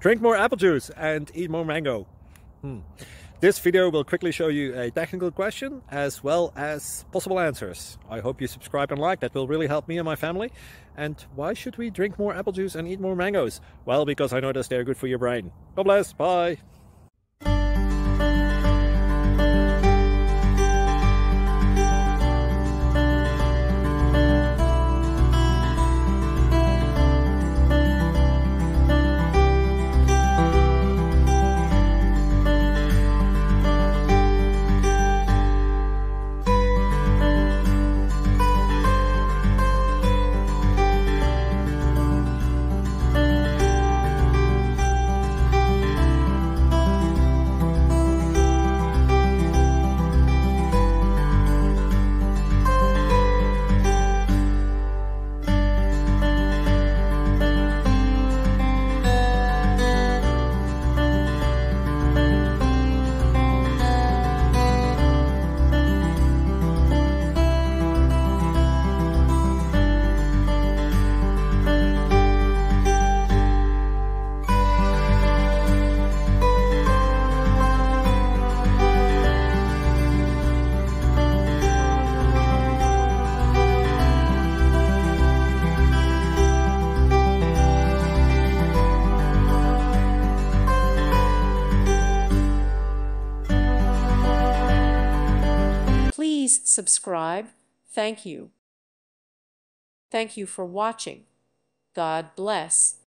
Drink more apple juice and eat more mango. This video will quickly show you a technical question as well as possible answers. I hope you subscribe and like, that will really help me and my family. And why should we drink more apple juice and eat more mangoes? Well, because I noticed they're good for your brain. God bless, bye! Please subscribe. Thank you. Thank you for watching. God bless.